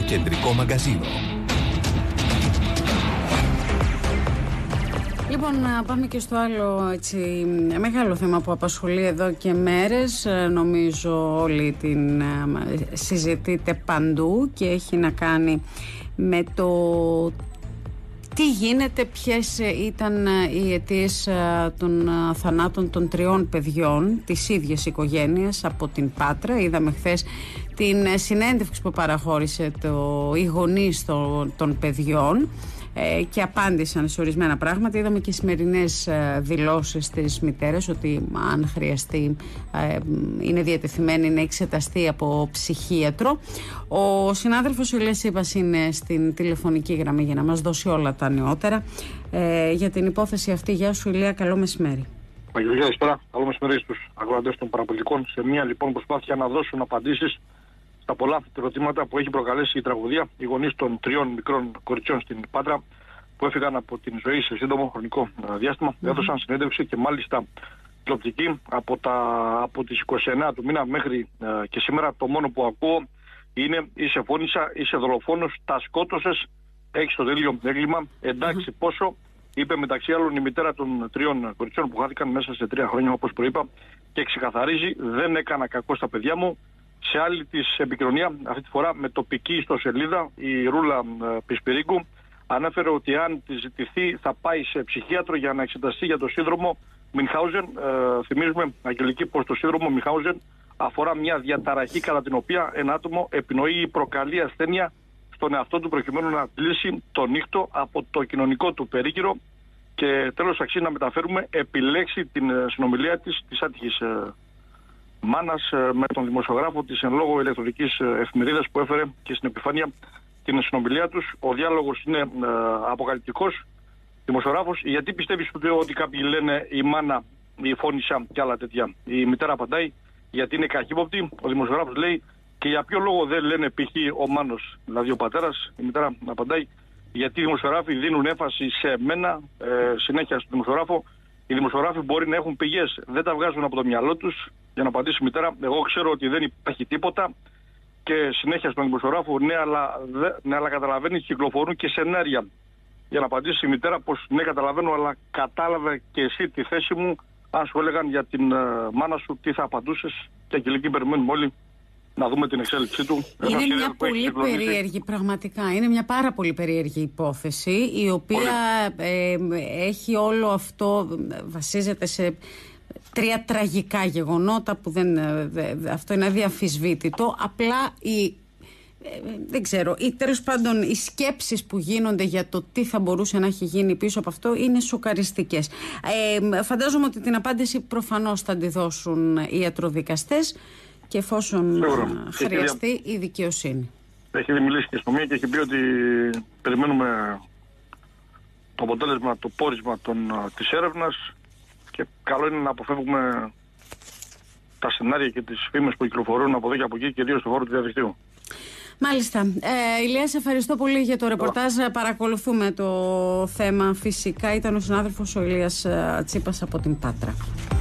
κεντρικό μαγκαζίνο. Λοιπόν, να πάμε και στο άλλο μεγάλο θέμα που απασχολεί εδώ και μέρες. Νομίζω όλοι την συζητείτε παντού και έχει να κάνει με το τι γίνεται, ποιες ήταν οι αιτίες των θανάτων των 3 παιδιών της ίδιας οικογένειας από την Πάτρα. Είδαμε χθες την συνέντευξη που παραχώρησε οι γονείς των παιδιών και απάντησαν σε ορισμένα πράγματα. Είδαμε και σημερινές δηλώσεις της μητέρας ότι αν χρειαστεί είναι διατεθειμένη να εξεταστεί από ψυχίατρο. Ο συνάδελφος ο Ηλίας Τσίπας είναι στην τηλεφωνική γραμμή για να μας δώσει όλα τα νεότερα για την υπόθεση αυτή. Γεια σου Ηλία, καλό μεσημέρι. Καλησπέρα, καλό μεσημέρι στους ακροατές των παραπολιτικών. Σε μια λοιπόν προσπάθεια να δώσουν απαντήσεις στα πολλά ερωτήματα που έχει προκαλέσει η τραγωδία, οι γονείς των 3 μικρών κοριτσιών στην Πάτρα που έφυγαν από την ζωή σε σύντομο χρονικό διάστημα, έδωσαν συνέντευξη και μάλιστα τηλεοπτική από τις 29 του μήνα μέχρι και σήμερα. Το μόνο που ακούω είναι είσαι φώνησα, είσαι δολοφόνος, τα σκότωσες, έχεις το τέλειο έγκλημα. Εντάξει, πόσο, είπε μεταξύ άλλων η μητέρα των 3 κοριτσιών που χάθηκαν μέσα σε 3 χρόνια, όπως προείπα, και ξεκαθαρίζει: δεν έκανα κακό στα παιδιά μου. Σε άλλη της επικοινωνία, αυτή τη φορά με τοπική ιστοσελίδα, η Ρούλα Πισπυρίγκου ανέφερε ότι αν τη ζητηθεί θα πάει σε ψυχίατρο για να εξεταστεί για το σύνδρομο Μινχάουζεν. Θυμίζουμε, Αγγελική, πως το σύνδρομο Μινχάουζεν αφορά μια διαταραχή κατά την οποία ένα άτομο επινοεί ή προκαλεί ασθένεια στον εαυτό του προκειμένου να κλείσει το νύχτο από το κοινωνικό του περίγυρο και τέλος αξίζει να μεταφέρουμε επιλέξει την συνομιλία της άτυχης μάνας με τον δημοσιογράφο της εν λόγω ηλεκτρονικής εφημερίδας που έφερε και στην επιφάνεια την συνομιλία τους. Ο διάλογος είναι αποκαλυπτικός. Δημοσιογράφος: γιατί πιστεύεις ότι κάποιοι λένε η μάνα, η φώνησα και άλλα τέτοια? Η μητέρα απαντάει: γιατί είναι καχύποπτη. Ο δημοσιογράφος λέει: και για ποιο λόγο δεν λένε π.χ. ο Μάνος, δηλαδή ο πατέρας? Η μητέρα απαντάει: γιατί οι δημοσιογράφοι δίνουν έμφαση σε μένα. Συνέχεια στον δημοσιογράφο: οι δημοσιογράφοι μπορεί να έχουν πηγές, δεν τα βγάζουν από το μυαλό τους. Για να απαντήσει η μητέρα: εγώ ξέρω ότι δεν υπάρχει τίποτα. Και συνέχεια στον δημοσιογράφο: ναι, αλλά καταλαβαίνεις, κυκλοφορούν και σενάρια. Για να απαντήσει η μητέρα πως ναι, καταλαβαίνω, αλλά κατάλαβε και εσύ τη θέση μου. Αν σου έλεγαν για την μάνα σου, τι θα απαντούσες? Και Αγγελική, περιμένουμε όλοι να δούμε την εξέλιξή του. Είναι μια πολύ περίεργη, πραγματικά. Είναι μια πάρα πολύ περίεργη υπόθεση, η οποία έχει όλο αυτό, βασίζεται σε 3 τραγικά γεγονότα που αυτό είναι αδιαμφισβήτητο. Απλά δεν ξέρω, τέλος πάντων οι σκέψεις που γίνονται για το τι θα μπορούσε να έχει γίνει πίσω από αυτό είναι σοκαριστικές. Φαντάζομαι ότι την απάντηση προφανώς θα τη δώσουν οι ιατροδικαστές και εφόσον χρειαστεί η δικαιοσύνη. Έχει μιλήσει και στο ΜΜΕ και έχει πει ότι περιμένουμε το αποτέλεσμα, το πόρισμα της έρευνας και καλό είναι να αποφεύγουμε τα σενάρια και τις φήμες που κυκλοφορούν από εδώ και από εκεί, κυρίως στον χώρο του διαδικτύου. Μάλιστα. Ηλία, σε ευχαριστώ πολύ για το ρεπορτάζ. Παρακολουθούμε το θέμα φυσικά. Ήταν ο συνάδελφος ο Ηλίας Τσίπας από την Πάτρα.